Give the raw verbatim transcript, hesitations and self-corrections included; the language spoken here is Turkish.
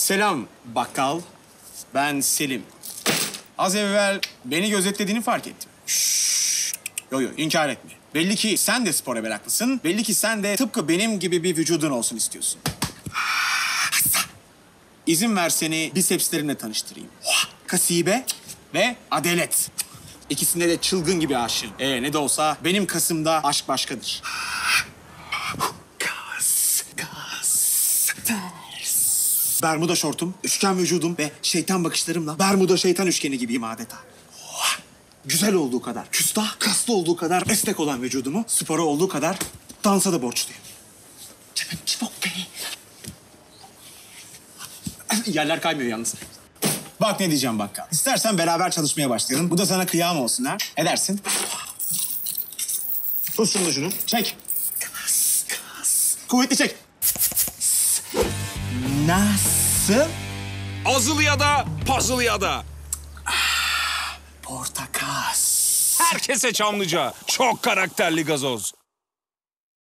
Selam bakkal. Ben Selim. Az evvel beni gözetlediğini fark ettim. Şşş. Yo yo inkar etme. Belli ki sen de spora meraklısın. Belli ki sen de tıpkı benim gibi bir vücudun olsun istiyorsun. İzin ver seni bisepslerimle tanıştırayım. Kasibe ve Adalet. İkisinde de çılgın gibi aşığım. Ee ne de olsa benim kasımda aşk başkadır. Kas, kas, ters. Bermuda şortum, üçgen vücudum ve şeytan bakışlarımla Bermuda şeytan üçgeni gibiyim adeta. Güzel olduğu kadar, küstah, kaslı olduğu kadar esnek olan vücudumu, spora olduğu kadar dansa da borçluyum. Canım çabuk be. Yerler kaymıyor yalnız. Bak ne diyeceğim bakkal. İstersen beraber çalışmaya başlayalım. Bu da sana kıyam olsun ha. Edersin. Tut şunu da şunu. Çek. Kas, kas. Kuvvetli çek. Nasıl? Azılı ya da puzzle ya da. Portakas. Herkese Çamlıca. Çok karakterli gazoz.